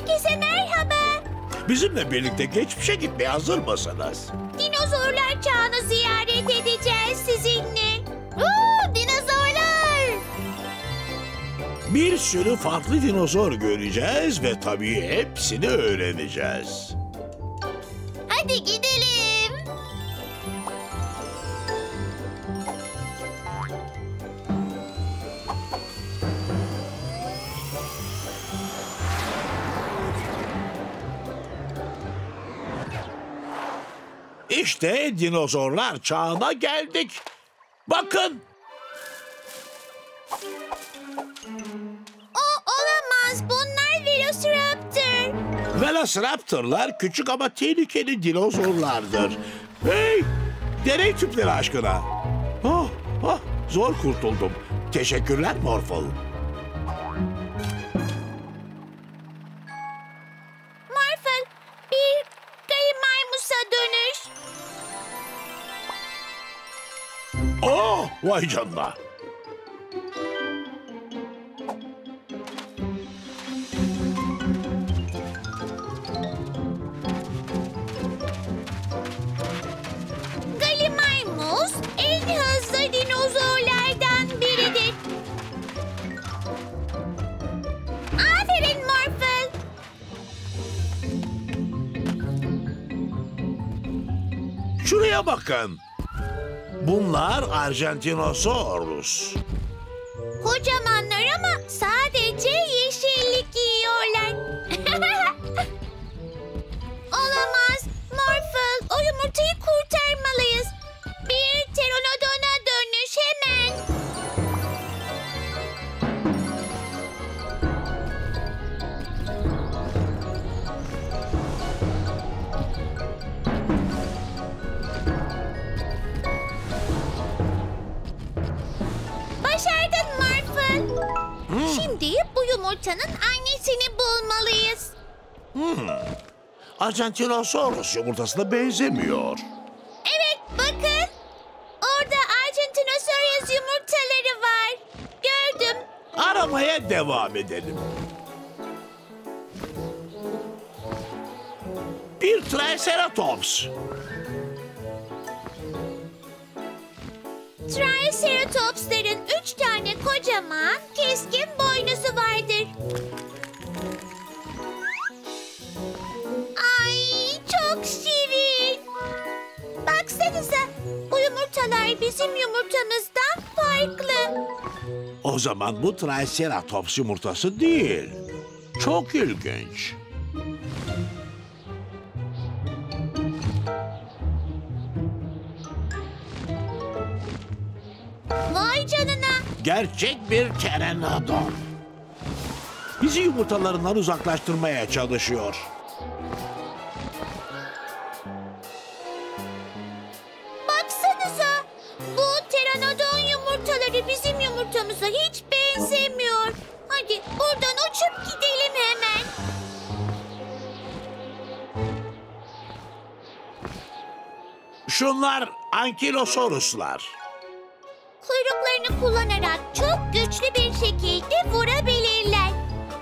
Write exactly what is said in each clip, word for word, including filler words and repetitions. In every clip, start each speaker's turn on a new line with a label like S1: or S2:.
S1: Herkese merhaba.
S2: Bizimle birlikte geçmişe gitmeye hazır mısınız?
S1: Dinozorlar çağını ziyaret edeceğiz sizinle. Oo, dinozorlar!
S2: Bir sürü farklı dinozor göreceğiz ve tabii hepsini öğreneceğiz.
S1: Hadi gidelim.
S2: İşte dinozorlar çağına geldik. Bakın.
S1: O olamaz. Bunlar Velociraptor.
S2: Velociraptorlar küçük ama tehlikeli dinozorlardır. Hey! Deney tüpleri aşkına. Ah, ah, zor kurtuldum. Teşekkürler Morphle.
S1: Morphle, bir Gallimimus'a dönüş.
S2: Oh, vay canına.
S1: Gallimimus en hızlı dinozorlardan biridir. Aferin Morphle.
S2: Şuraya bakın. Bunlar Argentinosaurus.
S1: Kocamanlar ama sadece yeşillik yiyorlar. Olamaz. Morphle, o yumurtayı kurtarmalıyız. Bir pteranodona dönüş hemen. Başardın Morphle. Şimdi bu yumurtanın annesini bulmalıyız.
S2: Argentinosaurus yumurtasına benzemiyor.
S1: Evet, bakın. Orada Argentinosaurus yumurtaları var. Gördüm.
S2: Aramaya devam edelim. Bir Triceratops.
S1: Triceratopsların üç tane kocaman, keskin boynuzu vardır. Ay, çok şirin. Baksanıza, bu yumurtalar bizim yumurtamızdan farklı.
S2: O zaman bu Triceratops yumurtası değil. Çok ilginç.
S1: Vay canına.
S2: Gerçek bir pteranodon. Bizi yumurtalarından uzaklaştırmaya çalışıyor.
S1: Baksanıza, bu pteranodon yumurtaları bizim yumurtamıza hiç benzemiyor. Hadi buradan uçup gidelim hemen.
S2: Şunlar Ankylosauruslar.
S1: Kuyruklarını kullanarak çok güçlü bir şekilde vurabilirler.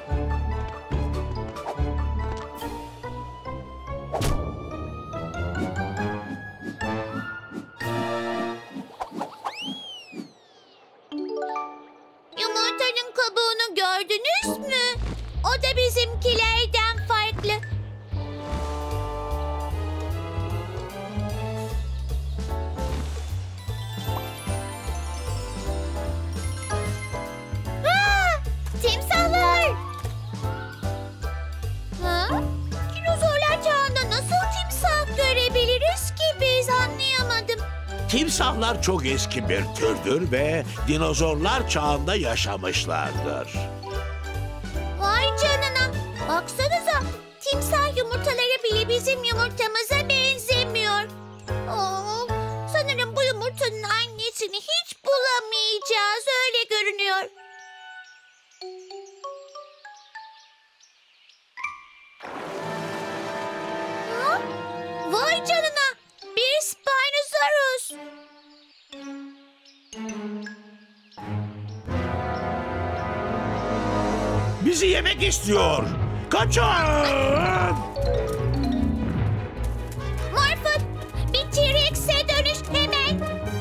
S1: Yumurtanın kabuğunu gördünüz mü? O da bizimkilerden farklı. Aa, timsahlar! Ha? Dinozorlar çağında nasıl timsah görebiliriz ki biz, anlayamadım.
S2: Timsahlar çok eski bir türdür ve dinozorlar çağında yaşamışlardır.
S1: Vay canına! Baksanıza, timsah yumurtaları bile bizim yumurtamıza benzemiyor. Oo, sanırım bu yumurtanın annesini hiç bulamayacağız, öyle görünüyor. Ha? Vay canına! Bir Spinosaurus!
S2: Bizi yemek istiyor. Kaçın!
S1: Morphle, bir T-Rex'e dönüş hemen.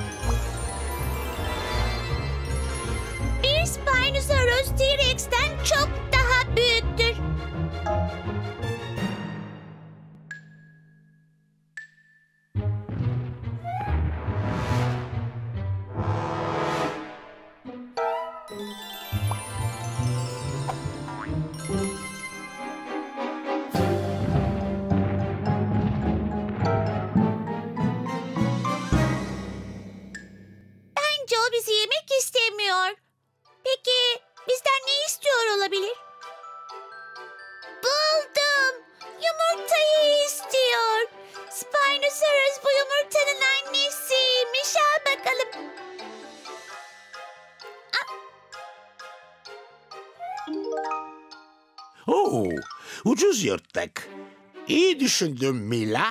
S1: Bir Spinosaurus T-Rex'ten çok daha büyüktür. Bence o bizi yemek istemiyor. Peki bizden ne istiyor olabilir? Buldum. Yumurtayı istiyor. Spinosaurus bu yumurtanın annesiymiş. Al bakalım.
S2: Oo, ucuz yırttık. İyi düşündün Mila.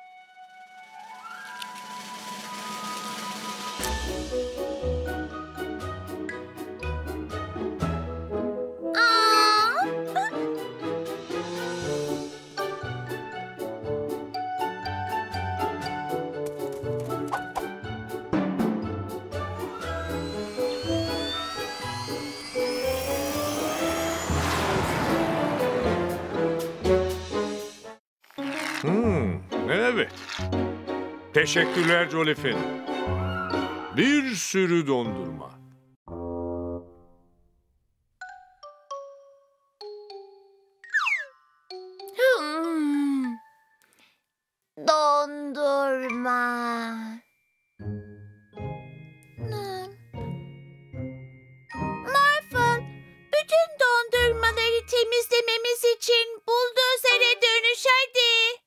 S1: Aa!
S3: Hmm, evet. Teşekkürler Jolifin. Bir sürü dondurma.
S1: Hmm. Dondurma. Hmm. Morphle, bütün dondurmaları temizlememiz için buldozere dönüş hadi.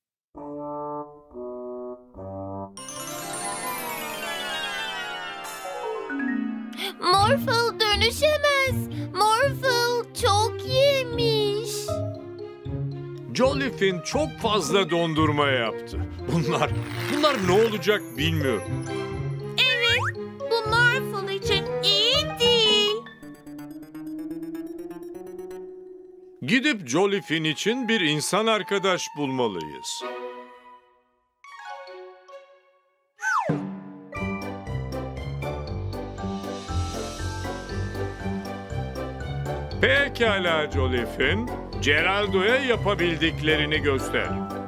S1: Morphle dönüşemez. Morphle çok yemiş.
S3: Jolifin çok fazla dondurma yaptı. Bunlar, bunlar ne olacak bilmiyorum.
S1: Evet, bu Morphle için iyi değil.
S3: Gidip Jolifin için bir insan arkadaş bulmalıyız. Pekala Jolifin, Geraldo'ya yapabildiklerini göster.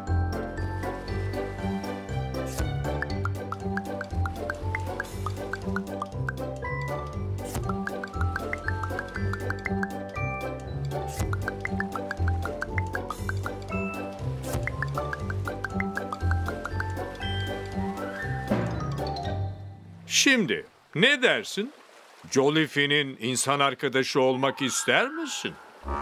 S3: Şimdi ne dersin? Jolifin'in insan arkadaşı olmak ister misin?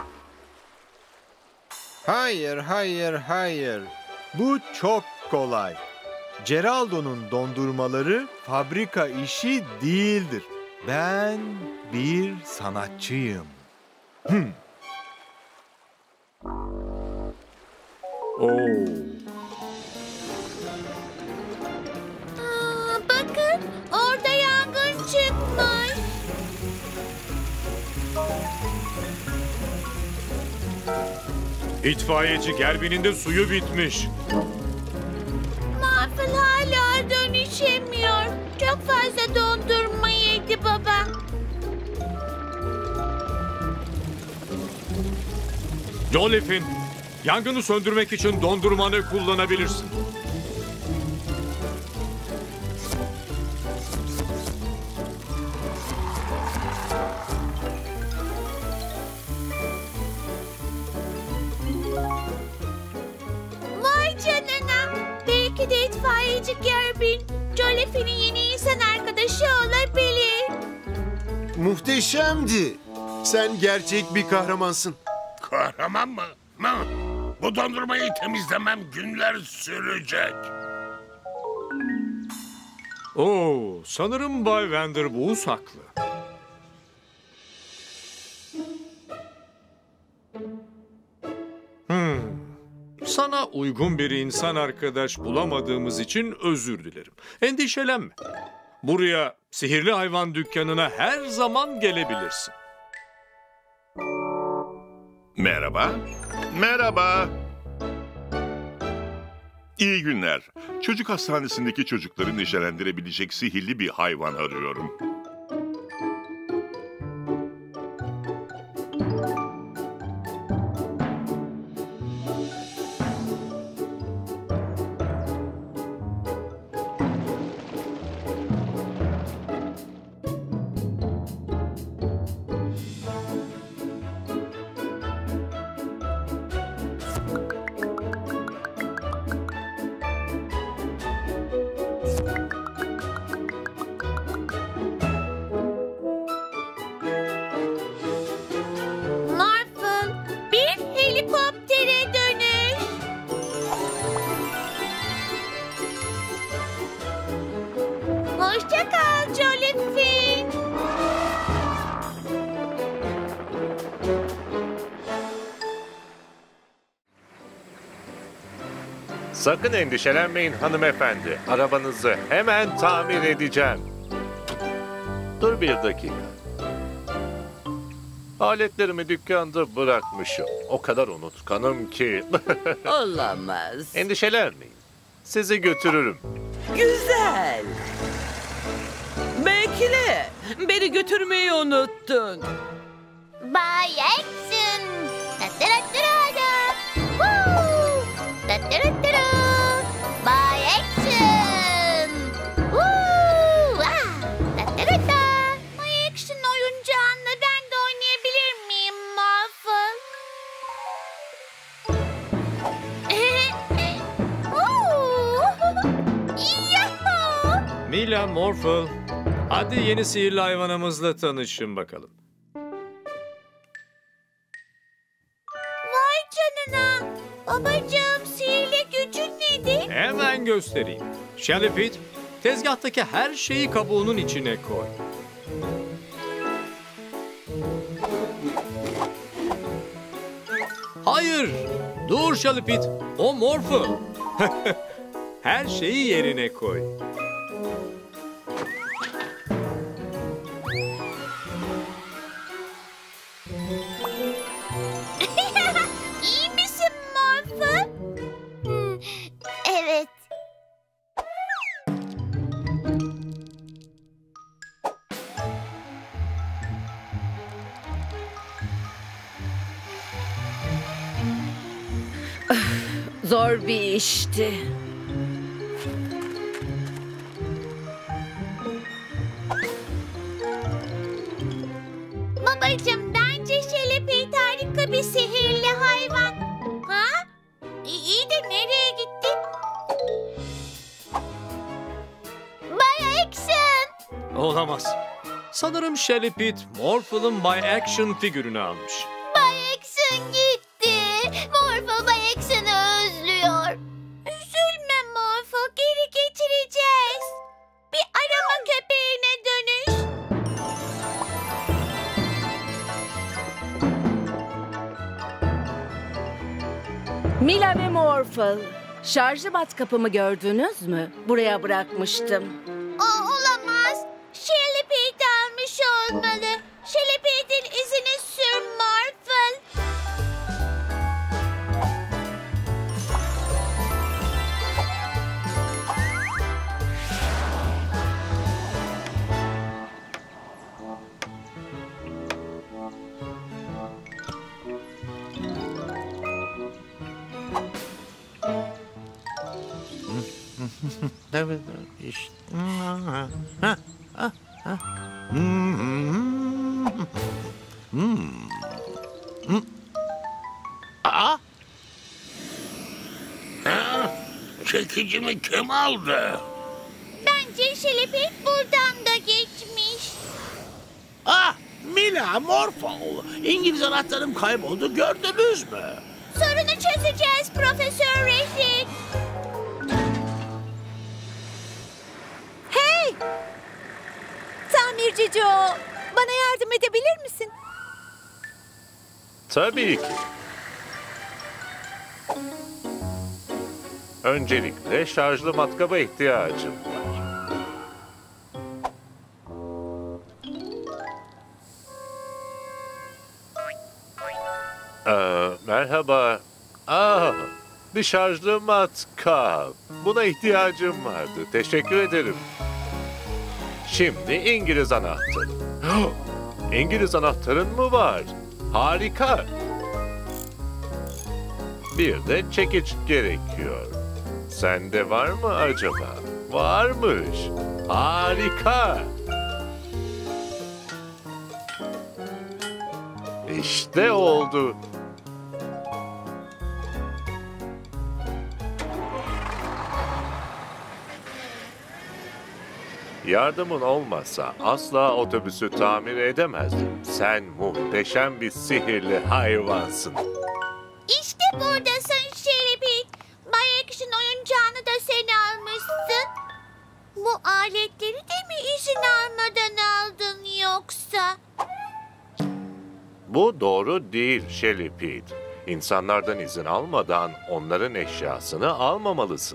S4: Hayır, hayır, hayır. Bu çok kolay. Geraldo'nun dondurmaları fabrika işi değildir. Ben bir sanatçıyım.
S3: Oo.
S1: Aa, bakın, orada yangın çıkmış.
S3: İtfaiyeci Gerbi'nin de suyu bitmiş.
S1: Morphle hala dönüşemiyor. Çok fazla dondurma yedi baba.
S3: Jolifin, yangını söndürmek için dondurmanı kullanabilirsin.
S1: Vay canına. Belki de itfaiyeci Gerbin, Jolifin'in yeni insan arkadaşı olabilir.
S5: Muhteşemdi. Sen gerçek bir kahramansın.
S2: Kahraman mı? Mı? Bu dondurmayı temizlemem günler sürecek.
S3: Oo, sanırım Bay Vanderboos haklı. Hmm. Sana uygun bir insan arkadaş bulamadığımız için özür dilerim. Endişelenme. Buraya sihirli hayvan dükkanına her zaman gelebilirsin.
S6: Merhaba. Merhaba. İyi günler. Çocuk hastanesindeki çocukları neşelendirebilecek sihirli bir hayvan arıyorum.
S1: Morphle, bir helikoptere dönüş. Hoşça kal Jollyfin.
S7: Sakın endişelenmeyin hanımefendi. Arabanızı hemen tamir edeceğim. Dur bir dakika. Aletlerimi dükkanda bırakmışım. O kadar unutkanım ki.
S8: Olamaz.
S7: Endişelenmeyin. Sizi götürürüm.
S8: Güzel. Bekle. Beni götürmeyi unuttun.
S1: Bay Action. Tattarattara. Woo! Tattarattara. Bay Action. Woo! Ah! Tattaratta. Bay Action oyuncağınla ben de oynayabilir miyim Morphle? Woo! Yahoo!
S3: Mila, Morphle, hadi yeni sihirli hayvanımızla tanışın bakalım.
S1: Vay canına. Babacığım sihirli gücün nedir?
S3: Hemen göstereyim. Shellypit, tezgahtaki her şeyi kabuğunun içine koy. Hayır, dur Shellypit, o Morphle. Her şeyi yerine koy.
S1: İyi misin Morphle? Hmm, evet.
S8: Zor bir işti.
S1: Babacığım bence Şelepeyt harika bir sihirli hayvan. Ha? İ- İyi de nereye gitti? Bay Action!
S3: Olamaz. Sanırım Shellypit, Morphle'ın By Action figürünü almış.
S1: Bay Action gitti. Morphle Bay Action'ı özlüyor. Üzülme Morphle, geri getireceğiz. Bir arama köpeğine dönüş.
S8: Mila ve Morphle. Şarjlı matkapımı gördünüz mü? Buraya bırakmıştım.
S1: O olamaz. Şelepeyt almış olmalı. Şelepeyt'in izini sür Morphle.
S2: Evet, işte. Aa! Ha? Çekicimi kim aldı?
S1: Bence Şelepeyt buradan da geçmiş.
S2: Ah! Mila, Morphle. İngiliz anahtarım kayboldu, gördünüz mü?
S1: Sorunu çözeceğiz Profesör Reşit.
S9: Hey! Tamirci Joe, bana yardım edebilir misin?
S7: Tabii ki. Öncelikle şarjlı matkaba ihtiyacım var. Ee, Merhaba. Ah, bir şarjlı matkap. Buna ihtiyacım vardı. Teşekkür ederim. Şimdi İngiliz anahtarı. İngiliz anahtarın mı var? Harika. Bir de çekiç gerekiyor. Sende var mı acaba? Varmış. Harika. İşte oldu. Yardımın olmasa asla otobüsü tamir edemezdim. Sen muhteşem bir sihirli hayvansın.
S1: İşte buradasın Şeripit. Bay Ekşin oyuncağını da sen almışsın. Bu aletleri de mi izin almadan aldın yoksa?
S7: Bu doğru değil Shelly Pete. İnsanlardan izin almadan onların eşyasını almamalısın.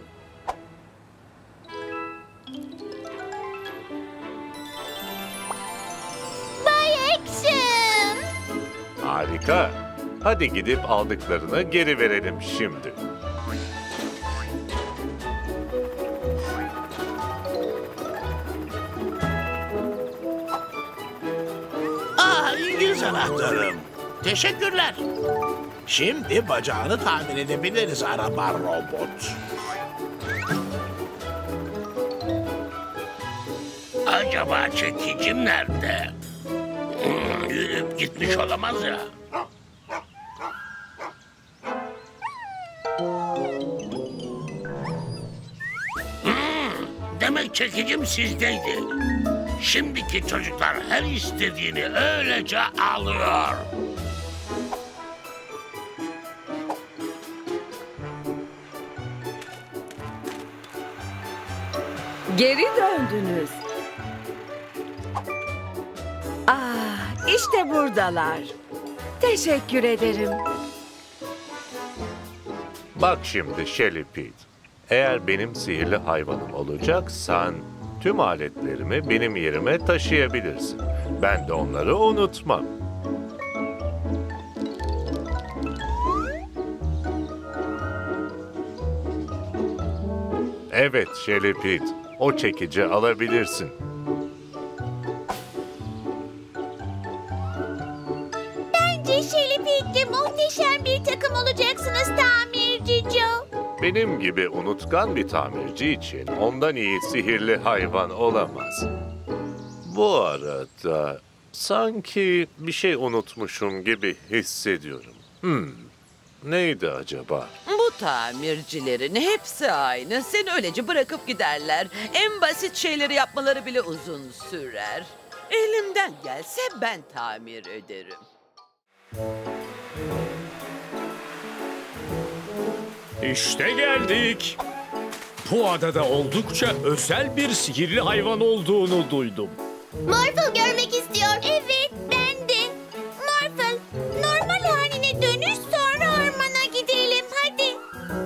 S1: Bay Ekşin!
S7: Harika. Hadi gidip aldıklarını geri verelim şimdi.
S2: Ah, İngiliz anahtarım. Teşekkürler. Şimdi bacağını tamir edebiliriz araba robot. Acaba çekicim nerede? Hmm, yürüyüp gitmiş olamaz ya. Hmm, demek çekicim sizdeydi. Şimdiki çocuklar her istediğini öylece alıyor.
S8: Geri döndünüz. Ah, işte buradalar. Teşekkür ederim.
S7: Bak şimdi Shelly Pete. Eğer benim sihirli hayvanım olacaksan tüm aletlerimi benim yerime taşıyabilirsin. Ben de onları unutmam. Evet Shelly Pete, o çekici alabilirsin.
S1: Bence Şeripit'le muhteşem bir takım olacaksınız tamirci Joe.
S7: Benim gibi unutkan bir tamirci için ondan iyi sihirli hayvan olamaz. Bu arada sanki bir şey unutmuşum gibi hissediyorum. Hmm, neydi acaba?
S10: Bu tamircilerin hepsi aynı. Seni öylece bırakıp giderler. En basit şeyleri yapmaları bile uzun sürer. Elimden gelse ben tamir ederim.
S3: İşte geldik. Bu adada oldukça özel bir sihirli hayvan olduğunu duydum.
S1: Morphle görmek istiyor. Evet, ben de. Morphle, normal haline dönüş sonra ormana gidelim. Hadi.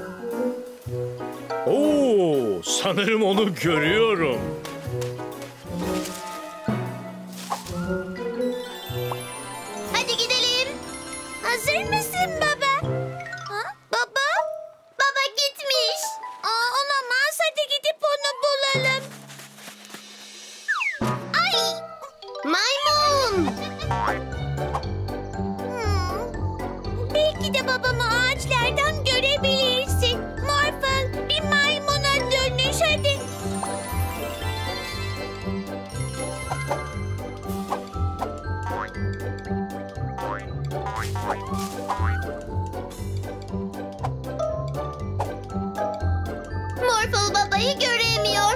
S3: Oo, sanırım onu görüyorum.
S1: Hadi gidelim. Hazır mısın baba? Ha? Baba? Baba gitmiş. Aa, olamaz. Hadi gidip onu bulalım. Ay! Maymun! Hmm. Belki de babamı ağaçlardan görebilirsin. Morphle, bir maymuna dönüş hadi. Morphle babayı göremiyor.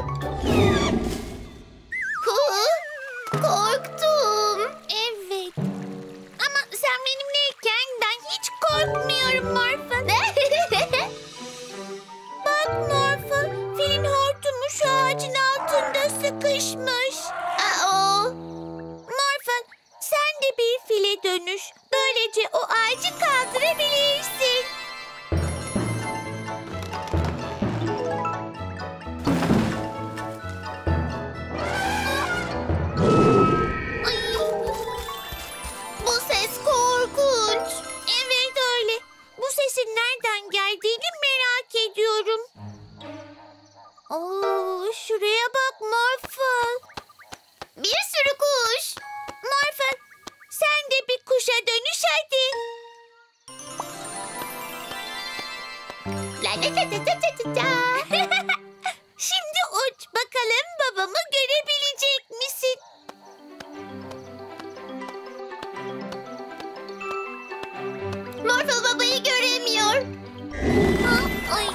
S1: Korktum. Evet. Ama sen benimleyken ben hiç korkmuyorum Morphle. Bak Morphle, filin hortumu şu ağacın altında sıkışmış. Aa. Morphle, sen de bir file dönüş. Böylece o ağacı kaldırabilirsin. geldiğini merak ediyorum. Oo, şuraya bak Morphle. Bir sürü kuş. Morphle, sen de bir kuşa dönüş hadi. La la la la la la. Şimdi uç bakalım babamı görebilecek misin? Morphle babayı göremiyor. Ha, ay.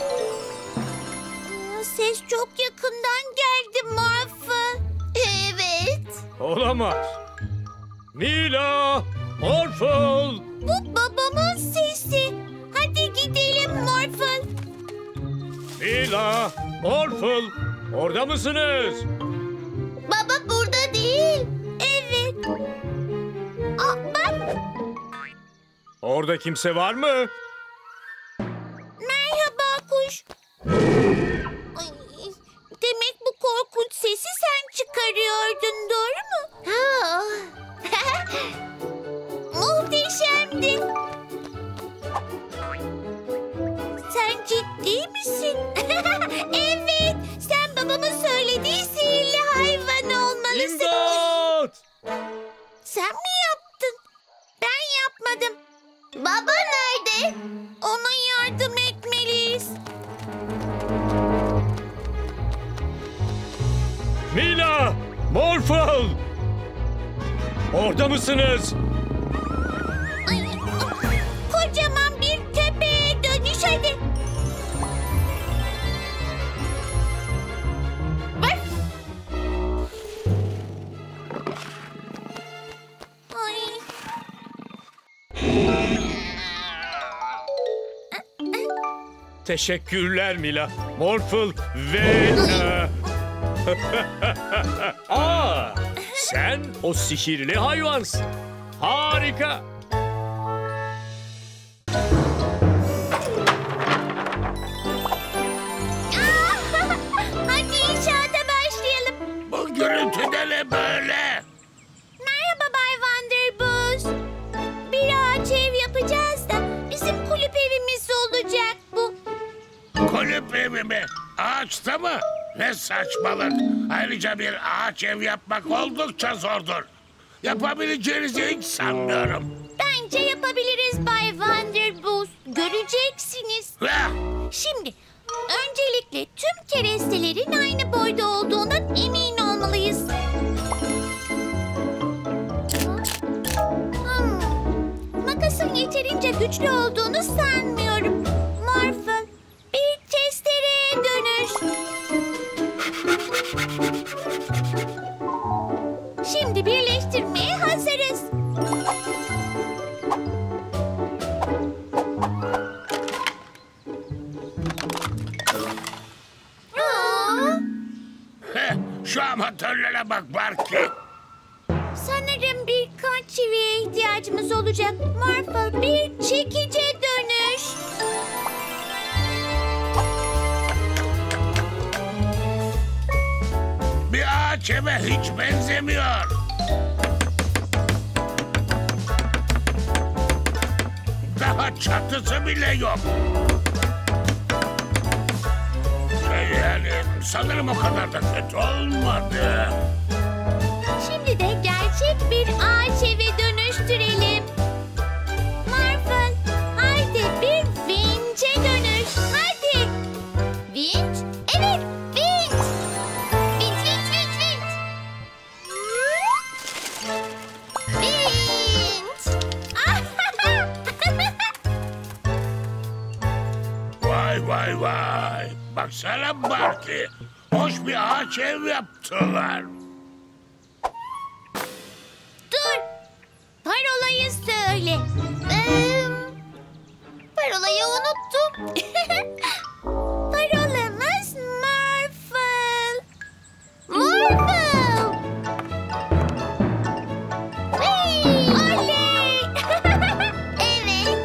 S1: Aa, ses çok yakından geldi Morphle. Evet.
S3: Olamaz. Mila! Morphle!
S1: Bu babamın sesi. Hadi gidelim Morphle.
S3: Mila! Morphle! Orada mısınız?
S1: Baba burada değil. Evet. Aa, bak.
S3: Orada kimse var mı?
S1: Merhaba kuş. Ay, demek bu korkunç sesi sen çıkarıyordun, doğru mu? Ha. Muhteşemdi. Sen ciddi misin? Evet. Sen babamın söylediği sihirli hayvan olmalısın.
S3: İmdat!
S1: Sen mi yaptın? Ben yapmadım. Baba nerede? Ona yardım etmeliyiz.
S3: Mila! Morphle! Orada mısınız?
S1: Ay, kocaman bir köpeğe dönüş hadi. Var. Ay.
S3: Teşekkürler Mila. Morphle ve... Aa, sen o sihirli hayvansın. Harika.
S1: Hadi inşaata başlayalım.
S2: Bu gürültü de ne böyle?
S1: Merhaba Bay Wonderbus. Bir ağaç ev yapacağız da bizim kulüp evimiz olacak bu.
S2: Kulüp evi mi? Ağaçta mı? Ne saçmalık. Ayrıca bir ağaç ev yapmak oldukça zordur. Yapabileceğinizi hiç sanmıyorum.
S1: Bence yapabiliriz Bay Wonderbus. Göreceksiniz.
S2: Heh,
S1: Şimdi öncelikle tüm kerestelerin aynı boyda olduğundan emin olmalıyız. Hmm. Makasın yeterince güçlü olduğunu sanmıyorum. Morphle, bir testereye dönüş. Şimdi birleştirmeye hazırız. Aa,
S2: heh, şu amatörlere bak Barky.
S1: sanırım birkaç çiviye ihtiyacımız olacak. Morphle, bir çekice dönüş.
S2: Bir ağaç eve hiç benzemiyor. Daha çatısı bile yok. Şey yani sanırım o kadar da kötü olmadı.
S1: Şimdi de gerçek bir ağaç eve dönüştürelim. Morphle, haydi bir vinçe dönüş. Hadi. Vinç? Evet, vinç. Vinç, vinç, vinç, vinç. Vinç.
S2: Vay vay vay. Baksana Barky. Hoş bir ağaç ev yaptılar.
S1: Dur. Parolayı söyle. Ee, parolayı unuttum. Parolamız Morphle. Morphle. Hey, oley. Evet.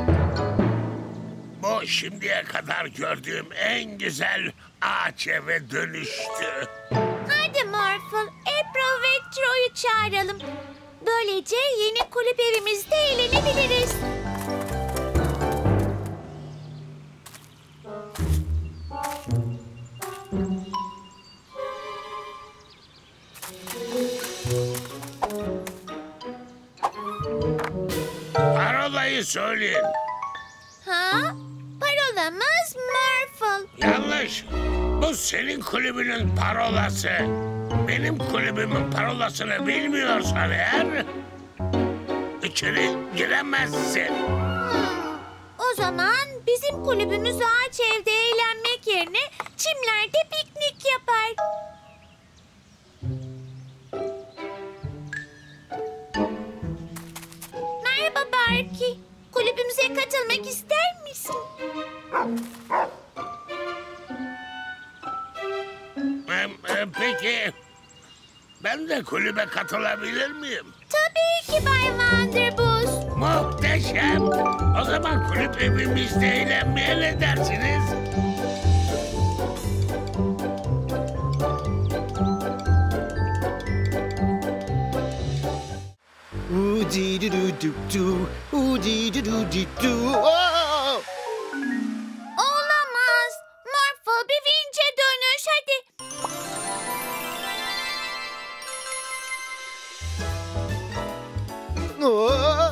S2: Bu şimdiye kadar gördüğüm en güzel ağaç eve dönüştü.
S1: Hadi Morphle, April ve Troy'u çağıralım. Böylece yeni kulüp evimizde eğlenebiliriz.
S2: söyleyin.
S1: Ha? Parolamız Morphle.
S2: Yanlış. Bu senin kulübünün parolası. Benim kulübümün parolasını bilmiyorsan eğer içeri giremezsin.
S1: Hmm, o zaman bizim kulübümüz ağaç evde eğlenmek yerine çimlerde piknik yapar. Merhaba Barky. Kulübümüze katılmak ister misin?
S2: Ee, e, peki ben de kulübe katılabilir miyim?
S1: Tabii ki Bay Wonderboost.
S2: Muhteşem. O zaman kulüp evimizde eğlenmeye ne dersiniz?
S5: Udidududu, udidududu. Aa!
S1: Olamaz. Morphle bir vinçe dönüş hadi.
S5: Aa!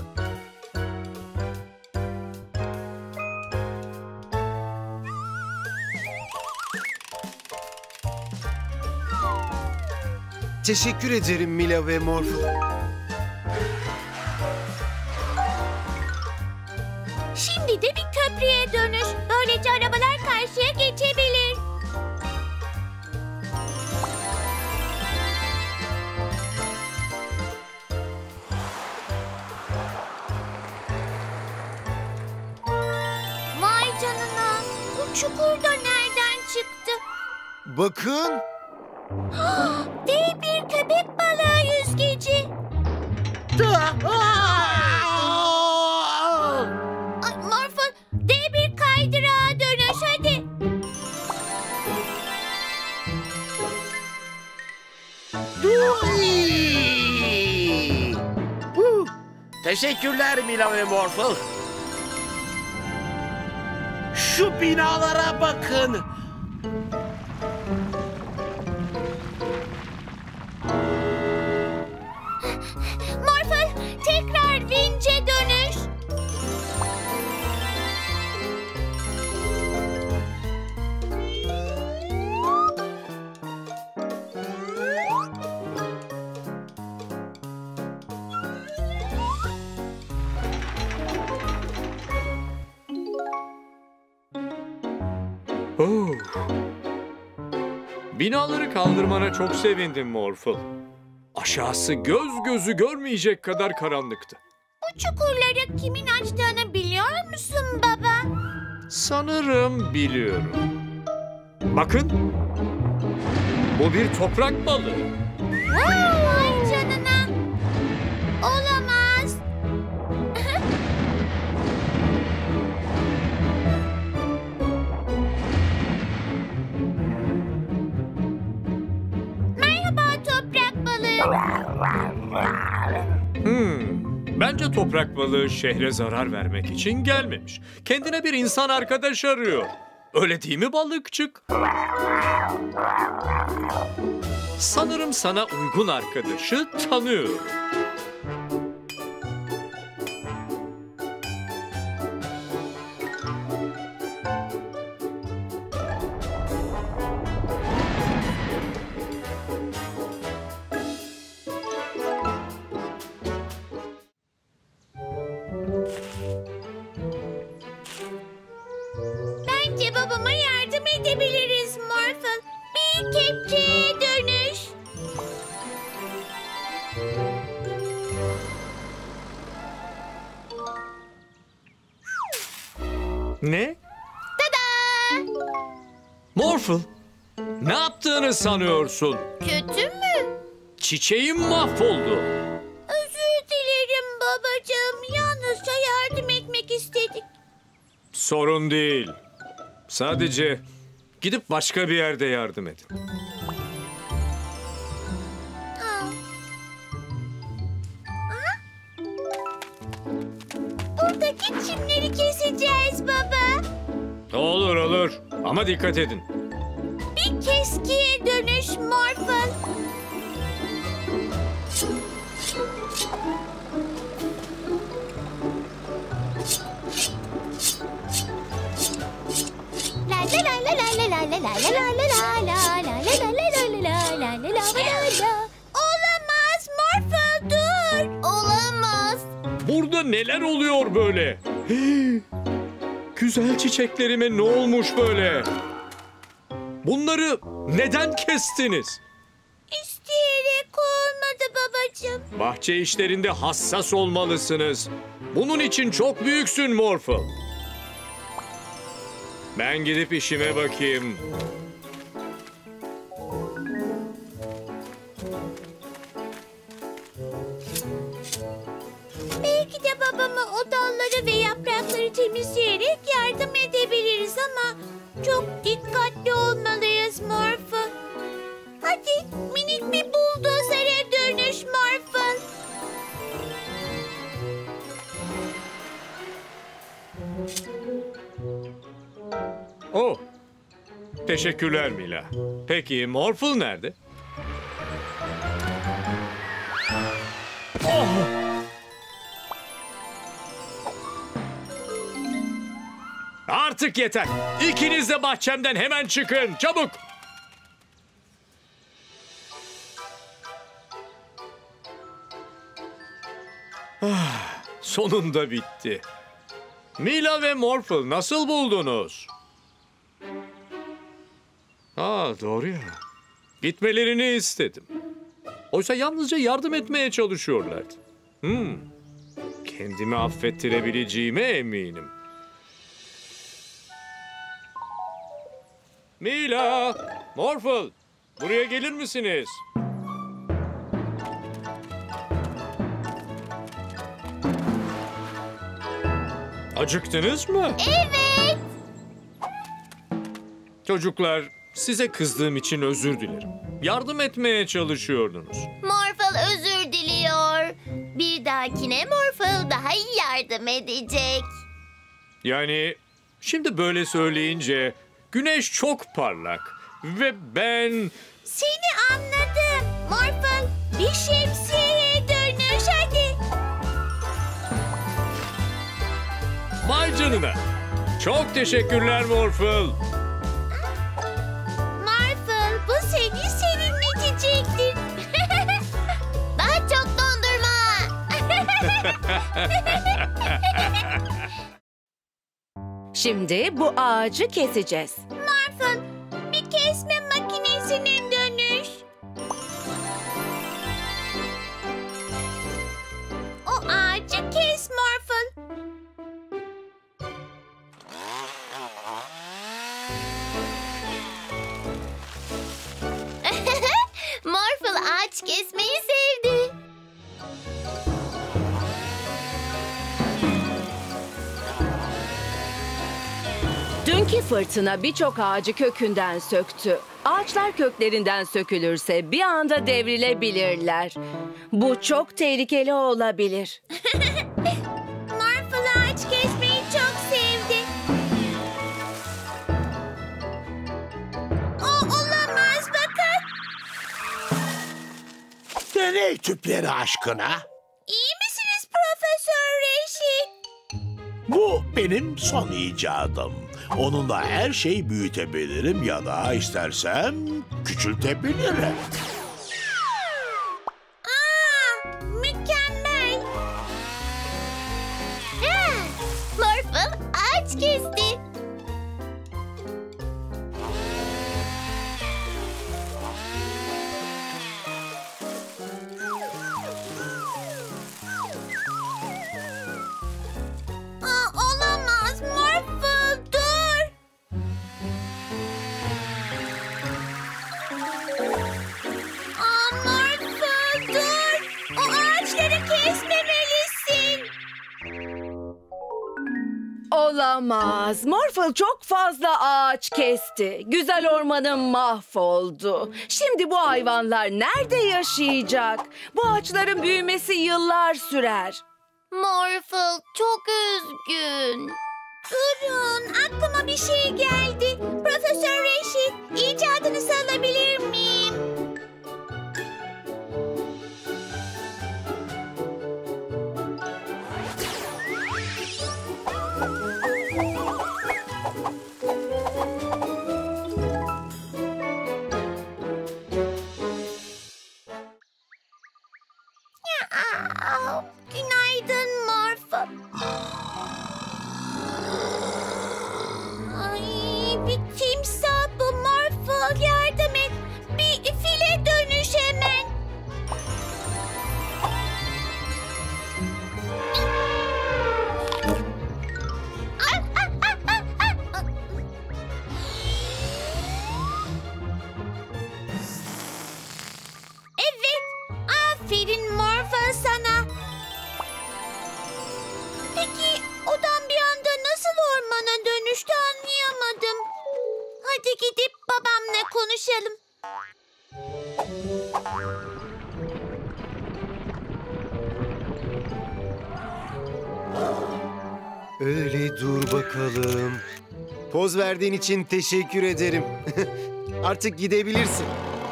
S5: Teşekkür ederim Mila ve Morphle.
S1: Şimdi de bir köprüye dönüş. Böylece arabalar karşıya geçebilir. Vay canına. Bu çukur da nereden çıktı?
S5: Bakın.
S1: Dev bir köpek balığı yüzgeci. Ay, Morphle, dev bir kaydırağa dönüş hadi.
S11: Huh! Teşekkürler Mila ve Morphle. Şu binalara bakın.
S1: Morphle, tekrar vinçe dönüş.
S3: Oh. Binaları kaldırmana çok sevindim Morphle. Aşağısı göz gözü görmeyecek kadar karanlıktı.
S1: Bu çukurları kimin açtığını biliyor musun baba?
S3: Sanırım biliyorum. Bakın. Bu bir toprak balığı.
S1: Vay canına. Olamaz. Merhaba toprak balığı.
S3: Hmm. Bence toprak balığı şehre zarar vermek için gelmemiş. Kendine bir insan arkadaş arıyor. Öyle değil mi balıkçık? Sanırım sana uygun arkadaşı tanıyorum.
S1: Bence babama yardım edebiliriz Morphle. Bir kepçeye dönüş.
S3: Ne?
S1: Tada!
S3: Morphle, ne yaptığını sanıyorsun?
S1: Kötü mü?
S3: Çiçeğim mahvoldu.
S1: Özür dilerim babacığım. Yalnızca yardım etmek istedik.
S3: Sorun değil. Sadece gidip başka bir yerde yardım edin.
S1: Aa. Aha. Buradaki çimleri keseceğiz baba.
S3: Olur olur ama dikkat edin.
S1: Bir keskiye dönüş Morphle. Olamaz Morphle, dur. Olamaz.
S3: Burada neler oluyor böyle? Hey, güzel çiçeklerime ne olmuş böyle? Bunları neden kestiniz?
S1: İsteyerek olmadı babacığım.
S3: Bahçe işlerinde hassas olmalısınız. Bunun için çok büyüksün Morphle. Ben gidip işime bakayım.
S1: Belki de babama o dalları ve yaprakları temizleyerek yardım edebiliriz ama çok dikkatli olmalıyız Morphle. Hadi minik bir buldozere dönüş Morphle.
S3: Oh, teşekkürler Mila. Peki Morphle nerede? Oh! Artık yeter. İkiniz de bahçemden hemen çıkın. Çabuk. Ah, sonunda bitti. Mila ve Morphle nasıl buldunuz? Aa, doğru ya. Gitmelerini istedim. Oysa yalnızca yardım etmeye çalışıyorlardı. Hmm. Kendimi affettirebileceğime eminim. Mila, Morphle, buraya gelir misiniz? Acıktınız mı?
S1: Evet.
S3: Çocuklar, size kızdığım için özür dilerim. Yardım etmeye çalışıyordunuz.
S1: Morphle özür diliyor. Bir dahakine Morphle daha iyi yardım edecek.
S3: Yani şimdi böyle söyleyince güneş çok parlak ve ben...
S1: Seni anladım. Morphle bir şemsiyeye dönüş hadi.
S3: Vay canına. Çok teşekkürler Morphle.
S1: Morphle bu seni serinletecektir. Daha çok dondurma.
S8: Şimdi bu ağacı keseceğiz.
S1: Morphle bir kesme makinesine dönüş. O ağacı kes Morphle. Morphle ağaç kesmeyi sevdi.
S8: Dünkü fırtına birçok ağacı kökünden söktü. Ağaçlar köklerinden sökülürse bir anda devrilebilirler. Bu çok tehlikeli olabilir.
S1: Morphle ağaç kesmeyi çok sevdi. O olamaz bakın.
S11: Deney tüpleri aşkına.
S1: İyi misiniz Profesör Reşit?
S11: Bu benim son icadım. Onunla her şeyi büyütebilirim ya da istersem küçültebilirim.
S1: Aa, mükemmel. Ha, Morphle ağaç kesti. Aa, olamaz Morphle, dur. Aa, Morphle, dur. O ağaçları kesmemelisin.
S8: Olamaz. Morphle çok fazla ağaç kesti. Güzel ormanım mahvoldu. Şimdi bu hayvanlar nerede yaşayacak? Bu ağaçların büyümesi yıllar sürer.
S1: Morphle çok üzgün. Durun, aklıma bir şey geldi. Profesör Reşit, icadınızı alabilir miyim? konuşalım.
S5: Öyle dur bakalım. Poz verdiğin için teşekkür ederim. Artık gidebilirsin.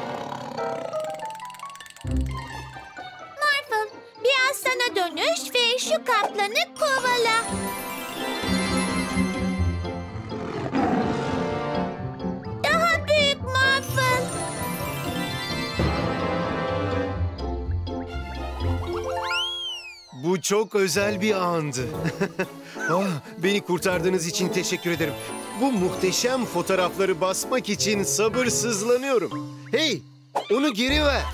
S1: Morphle, biraz sana dönüş ve şu kaplanı kovala. Daha büyük Morphle.
S5: Bu çok özel bir andı. Ah, beni kurtardığınız için teşekkür ederim. Bu muhteşem fotoğrafları basmak için sabırsızlanıyorum. Hey, onu geri ver.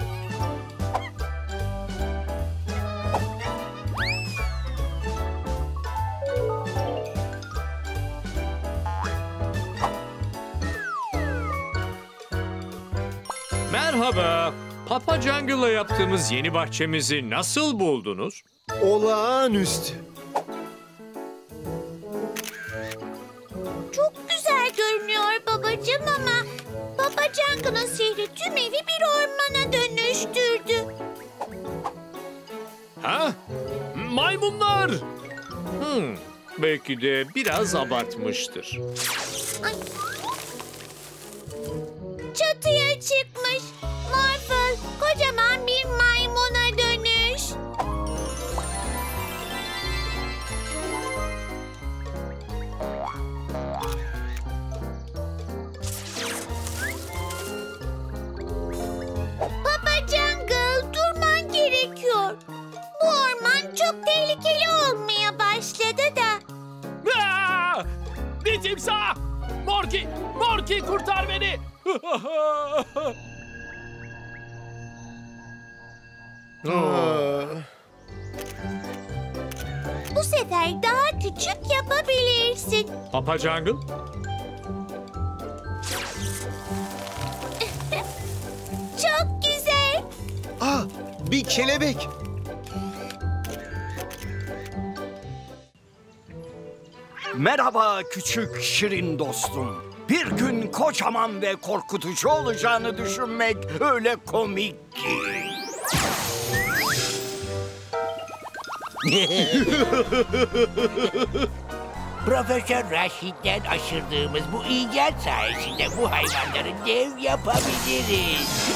S3: Merhaba. Papa Jungle'la yaptığımız yeni bahçemizi nasıl buldunuz?
S5: Olağanüstü.
S1: Çok güzel görünüyor babacığım ama Papa Jungle'ın sihri tüm evi bir ormana dönüştürdü.
S3: Ha? Maymunlar! Hmm, belki de biraz abartmıştır.
S1: Ay. Çatıya çıkmış. Morphle, kocaman bir maymuna dönüş. Papa Jungle, durman gerekiyor. Bu orman çok tehlikeli olmaya başladı da.
S12: Aa! Bir timsah! Morki! Morki kurtar beni!
S1: Bu sefer daha küçük yapabilirsin.
S3: Papa Jungle?
S1: Çok güzel.
S5: Ah, bir kelebek.
S13: Merhaba küçük şirin dostum. Bir gün kocaman ve korkutucu olacağını düşünmek öyle komik ki.
S11: Profesör Raşit'ten aşırdığımız bu icat sayesinde bu hayvanları dev yapabiliriz.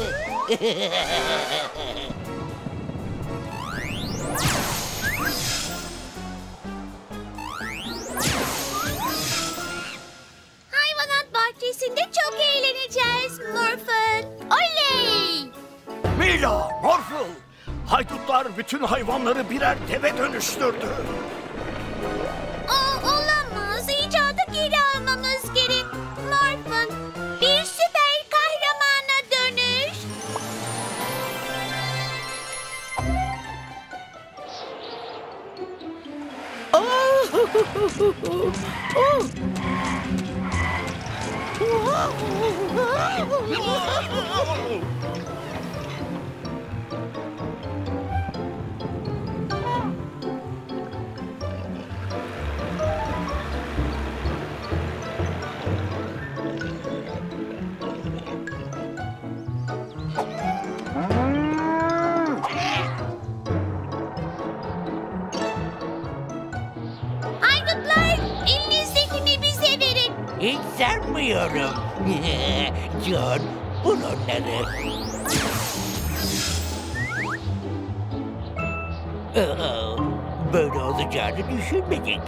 S1: Hayvanat bahçesinde çok eğleneceğiz Morphle. Oley!
S13: Mila, Morphle, haydutlar bütün hayvanları birer deve dönüştürdü.
S1: O olamaz. İcadı geri almamız gerek. Morphle, bir süper kahramana dönüş. Haydutlar, elinizdekini bize verin.
S11: Hiç sanmıyorum. John, bul onları. Aa, böyle olacağını düşünmedik.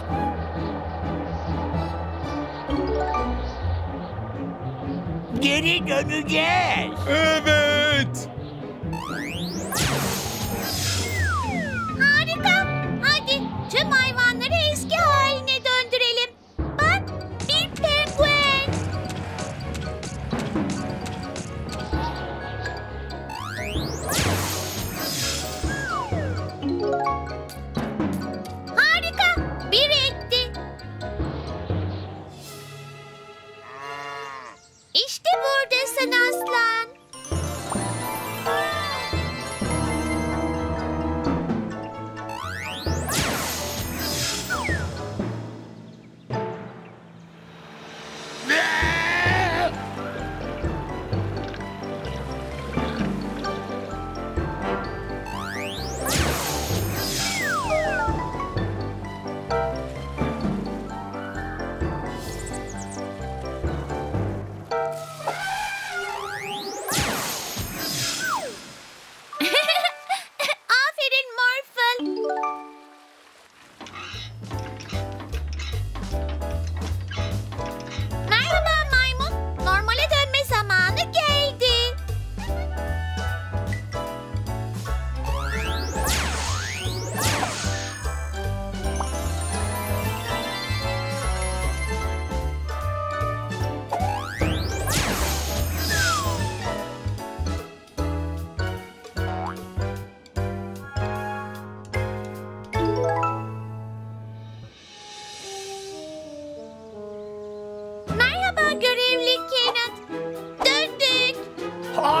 S11: Geri döneceğiz.
S4: Evet.
S1: Harika. Hadi tüm hayvanları eski haline döndürelim. Bak, bir penguen. Harika. Bir etti. İşte buradasın aslan.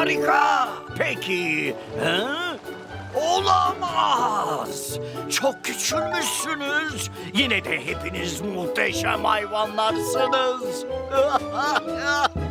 S13: Harika. Peki. He? Olamaz. Çok küçülmüşsünüz. Yine de hepiniz muhteşem hayvanlarsınız.